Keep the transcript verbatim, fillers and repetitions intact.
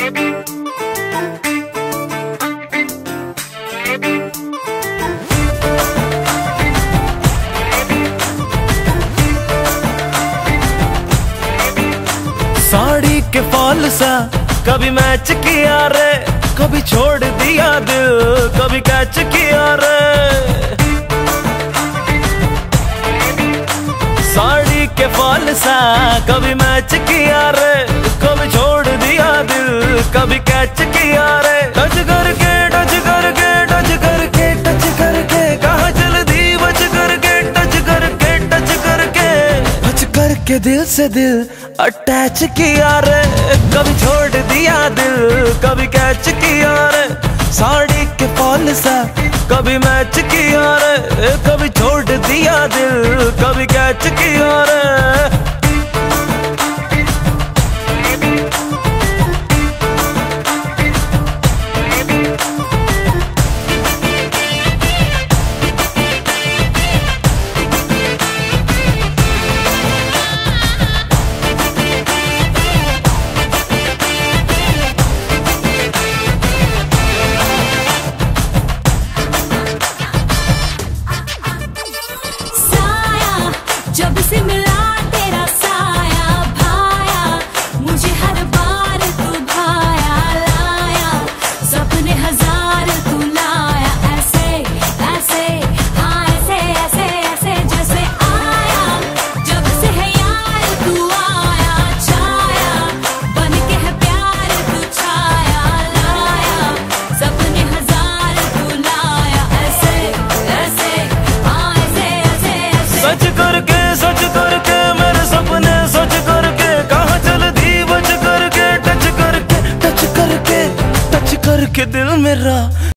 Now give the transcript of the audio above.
साड़ी के फॉल सा कभी मैच किया रे, कभी छोड़ दिया दिल, कभी कैच किया रे। साड़ी के फॉल सा कभी मैच किया रे, कभी छोड़ दिया दिल, कभी कैच किया रे। टच करके टच करके टच करके टच करके कहाँ चल दी बच करके, टच करके टच करके टच करके दिल से दिल अटैच किया रे। कभी छोड़ दिया दिल, कभी कैच किया रे। साड़ी के फॉल सा कभी मैच किया रे, कभी छोड़ दिया दिल, कभी कैच किया रे। जब से मिला तेरा साया भाया, मुझे हर बार तू भाया लाया, सपने हजार तू लाया। ऐसे ऐसे हाँ ऐसे ऐसे ऐसे जैसे आया, जब से है यार तू आया छाया, बन के है प्यार तू छाया लाया, सपने हजार तू लाया। ऐसे ऐसे हाँ ऐसे ऐसे ऐसे सच करके सच करके मेरे सपने सच करके कहाँ चल दी बच करके, टच करके टच करके टच करके दिल मेरा